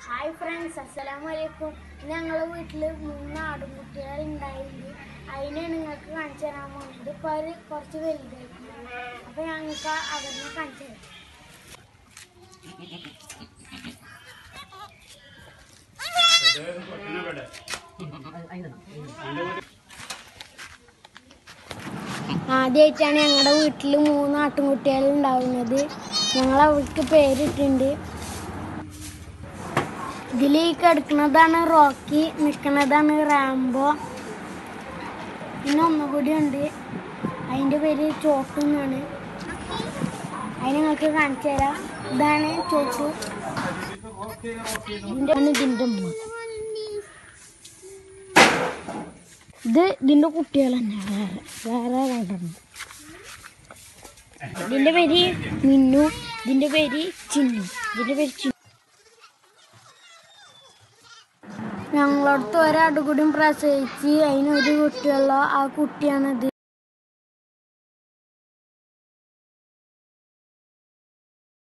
Hi friends, അസ്സലാമു അലൈക്കും. ഞങ്ങളുടെ വീട്ടിൽ 3 ആടുകുട്ടികളുണ്ടായിരുന്നു. അതിനെ നിങ്ങൾക്ക് കാണിച്ചു തരാൻ പോകുന്നത്. ഇപ്പോൾ അവർ കുറച്ച് വലുതായിരുന്നു. അപ്പോൾ ഞങ്ങൾക്ക് അവരിനെ കാണിച്ചു തരാം. ആദ്യമായിട്ടാണ് ഞങ്ങളുടെ വീട്ടിൽ 3 ആട്ടുംകുട്ടികൾ ഉണ്ടാവുന്നത്. ഞങ്ങൾ അവർക്ക് പേരിട്ടുണ്ട്. ഇതിൽ കിടക്കുന്നതാണ് റോക്കി, നിൽക്കുന്നതാണ് റാംബോ. പിന്നെ ഒന്നുകൂടി ഉണ്ട്, അതിൻ്റെ പേര് ചോട്ടു എന്നാണ്. അതിന് നിങ്ങൾക്ക് കാണിച്ചു തരാം. ഇതാണ് ചോട്ടു, ഇതിൻ്റെ ഉമ്മ. ഇത് ഇതിൻ്റെ കുട്ടികൾ തന്നെ, വേറെ രണ്ടെണ്ണം. ഇതിൻ്റെ പേര് മിന്നു, ഇതിൻ്റെ പേര് ചിന്നു, ഇതിൻ്റെ പേര് ചിന്നു. ഞങ്ങളടുത്ത് ഒരാട് കൂടിയും പ്രസവിച്ച് അതിനൊരു കുട്ടിയുള്ള ആ കുട്ടിയാണിത്.